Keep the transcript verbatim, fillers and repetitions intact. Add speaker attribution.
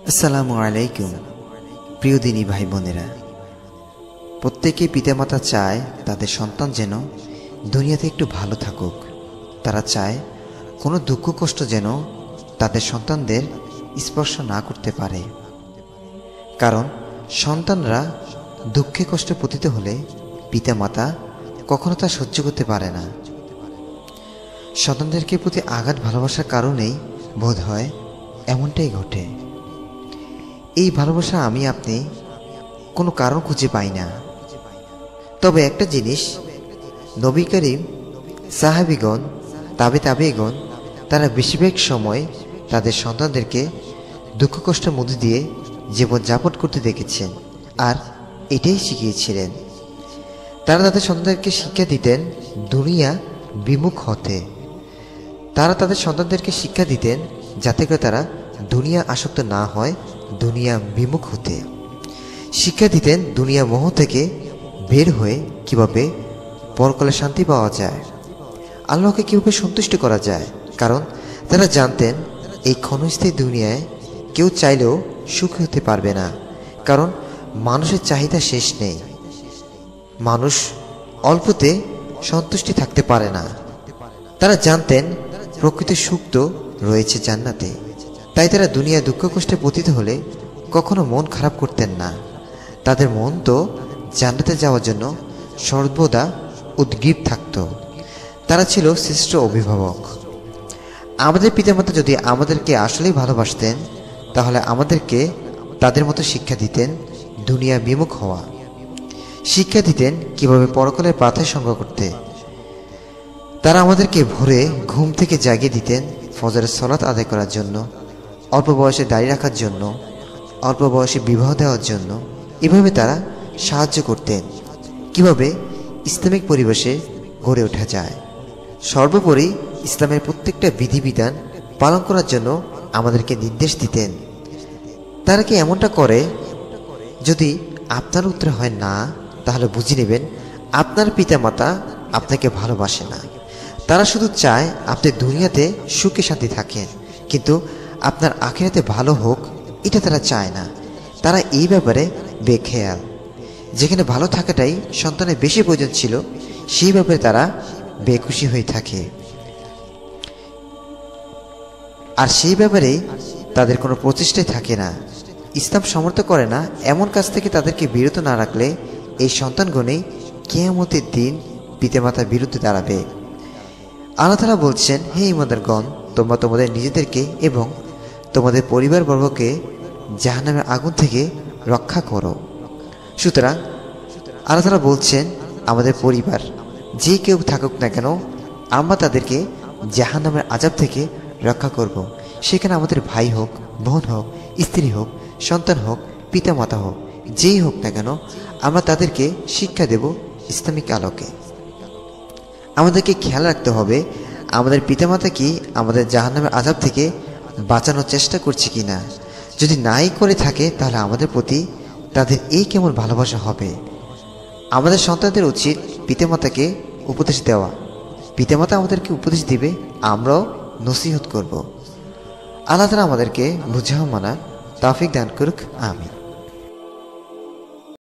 Speaker 1: আসসালামু আলাইকুম। প্রিয় দিনী ভাই বোনেরা, প্রত্যেকেই পিতামাতা চায় তাদের সন্তান যেন দুনিয়াতে একটু ভালো থাকুক। তারা চায় কোনো দুঃখ কষ্ট যেন তাদের সন্তানদের স্পর্শ না করতে পারে, কারণ সন্তানরা দুঃখে কষ্টে পতিত হলে পিতামাতা কখনো তা সহ্য করতে পারে না। সন্তানদেরকে প্রতি আঘাত ভালোবাসার কারণেই বোধ হয় এমনটাই ঘটে। এই ভালোবাসা আমি আপনি কোনো কারণ খুঁজে পাই না। তবে একটা জিনিস, নবী করিম, সাহাবীগণ, তাবে তাবেগণ তারা বেশিরভাগ সময় তাদের সন্তানদেরকে দুঃখ কষ্টের মধ্যে দিয়ে জীবনযাপন করতে দেখেছেন, আর এটাই শিখিয়েছিলেন। তারা তাদের সন্তানদেরকে শিক্ষা দিতেন দুনিয়া বিমুখ হতে। তারা তাদের সন্তানদেরকে শিক্ষা দিতেন যাতে করে তারা দুনিয়া আসক্ত না হয়, দুনিয়া বিমুখ হতে। শিক্ষা দিতেন দুনিয়া মোহ থেকে বের হয়ে কিভাবে পরকালে শান্তি পাওয়া যায়, আল্লাহকে কীভাবে সন্তুষ্ট করা যায়। কারণ তারা জানতেন এই ক্ষণস্থায়ী দুনিয়ায় কেউ চাইলেও সুখী হতে পারবে না, কারণ মানুষের চাহিদা শেষ নেই। মানুষ অল্পতে সন্তুষ্টি থাকতে পারে না। তারা জানতেন প্রকৃত সুখ তো রয়েছে জান্নাতে। তাই তারা দুনিয়া দুঃখ কষ্টে পতিত হলে কখনো মন খারাপ করতেন না। তাদের মন তো জান্নাতে যাওয়ার জন্য সর্বদা উদ্গ্রীব থাকত। তারা ছিল শ্রেষ্ঠ অভিভাবক। আমাদের পিতামাতা যদি আমাদেরকে আসলেই ভালোবাসতেন, তাহলে আমাদেরকে তাদের মতো শিক্ষা দিতেন দুনিয়া বিমুখ হওয়া, শিক্ষা দিতেন কিভাবে পরকালের প্রার্থনায় সঙ্গ করতে। তারা আমাদেরকে ভোরে ঘুম থেকে জাগিয়ে দিতেন ফজরের সালাত আদায় করার জন্য, অল্প বয়সে দাঁড়িয়ে রাখার জন্য, অল্প বয়সে বিবাহ দেওয়ার জন্য। এভাবে তারা সাহায্য করতেন কিভাবে ইসলামিক পরিবেশে গড়ে ওঠা যায়। সর্বোপরি ইসলামের প্রত্যেকটা বিধিবিধান পালন করার জন্য আমাদেরকে নির্দেশ দিতেন। তারা কি এমনটা করে? যদি আপনার উত্তর হয় না, তাহলে বুঝে নেবেন আপনার পিতামাতা আপনাকে ভালোবাসে না। তারা শুধু চায় আপনি দুনিয়াতে সুখে শান্তি থাকেন, কিন্তু আপনার আখিরাতে ভালো হোক এটা তারা চায় না। তারা এই ব্যাপারে বেখেয়াল। যেখানে ভালো থাকাটাই সন্তানের বেশি প্রয়োজন ছিল, সেই ব্যাপারে তারা বেখুশি হয়ে থাকে, আর সেই ব্যাপারে তাদের কোনো প্রচেষ্টাই থাকে না। ইসলাম সমর্থন করে না এমন কাজ থেকে তাদেরকে বিরত না রাখলে এই সন্তানগণই কিয়ামতের দিন পিতামাতার বিরুদ্ধে দাঁড়াবে। আল্লাহ তাআলা বলছেন, হে ঈমানদারগণ, তোমরা তোমাদের নিজেদেরকে এবং তোমাদের পরিবারবর্গকে জাহান্নামের আগুন থেকে রক্ষা করো। সুতরাং আল্লাহ তাআলা বলছেন, আমাদের পরিবার যে কেউ থাকুক না কেন, আমরা তাদেরকে জাহান্নামের আযাব থেকে রক্ষা করব। সেখানে আমাদের ভাই হোক, বোন হোক, স্ত্রী হোক, সন্তান হোক, পিতামাতা হোক, যেই হোক না কেন, আমরা তাদেরকে শিক্ষা দেব ইসলামিক আলোকে। আমাদেরকে খেয়াল রাখতে হবে আমাদের পিতামাতা কি আমাদের জাহান্নামের আযাব থেকে বাঁচানোর চেষ্টা করছে কি না। যদি নাই করে থাকে, তাহলে আমাদের প্রতি তাদের এই কেমন ভালোবাসা হবে। আমাদের সন্তানদের উচিত পিতামাতাকে উপদেশ দেওয়া। পিতামাতা আমাদেরকে উপদেশ দিবে, আমরাও নসিহত করব। আল্লাহ তাআলা আমাদেরকে বুঝাও মানা তৌফিক দান করুক। আমিন।